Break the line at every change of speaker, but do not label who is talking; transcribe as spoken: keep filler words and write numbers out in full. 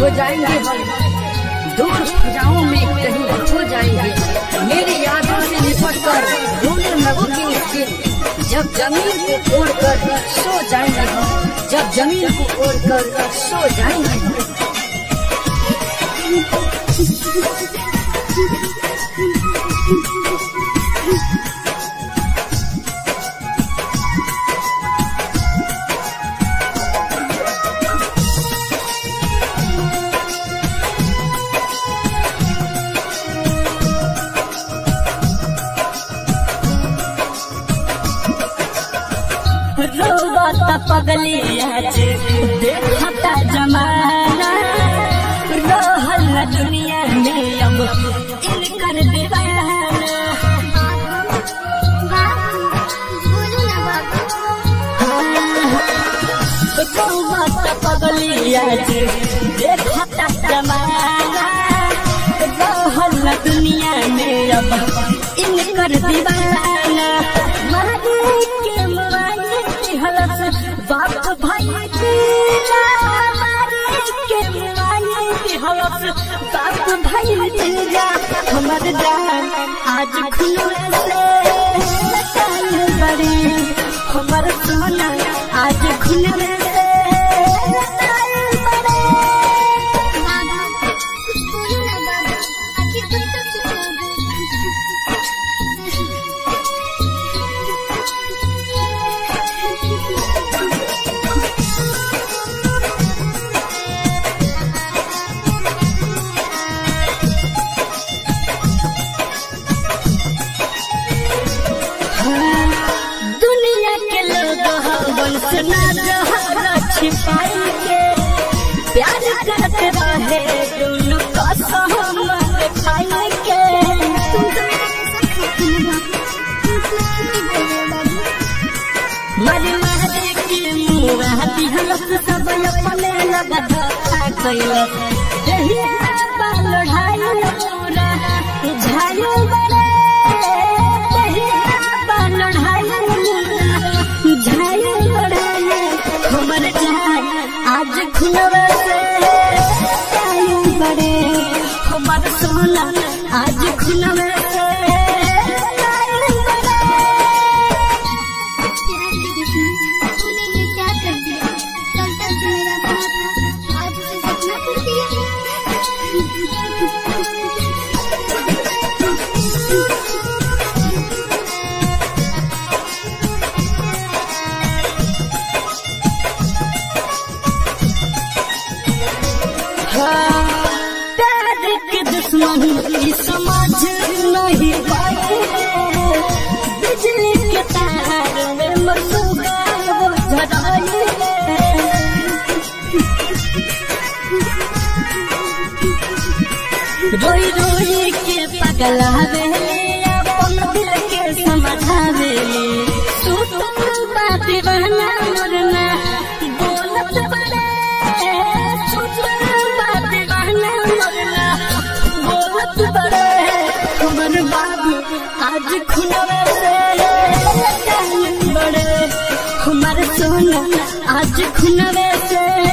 हो जाएंगे हम, दूर फजाओं में कहीं खो जाएंगे। मेरी यादों से निपट कर रोने लगोगे उस दिन, जब जमीन को ओढ़कर सो जाएंगे हम, जब जमीन को ओढ़कर सो जाएंगे हम।
रोता पगली आज देखता जमाना, रहल न दुनिया में अब इनकर दीवाना। रोता पगली आज देखता जमाना, रहल न दुनिया में अब इनकर दीवाना। बाप भाई के बाप भाई तेरा हमारे जान आज खुले से बड़े, हमारे सोना आज खुले छिपाई के प्यार करते रहे दोनों कसम खाई के। मर मर के मुँह दिहलस सब अपने लगा धोखा कैलस, जहिया बाल ढाई पूरा झायु बड़े, जहिया बाल ढाई पूरा झायु बड़े। हमर जान आज खुलवे से बड़े, हमर सोना आज खुलवे से बड़े।
तूने ये क्या कर दिया? कल तक जो मेरा था आज उसे सपना कर दिया।
प्यार के दुश्मन समझ नहीं पाए, बिजली के तार में मसूगा वो झड़ाए। रोई रोई के पगला वेले अपन दिल के समझावे, सुतल बात बहना मरना बोलत बड़े, हमर बाबू आज खुलवे से बड़े, हमारे सोना आज खुलवे से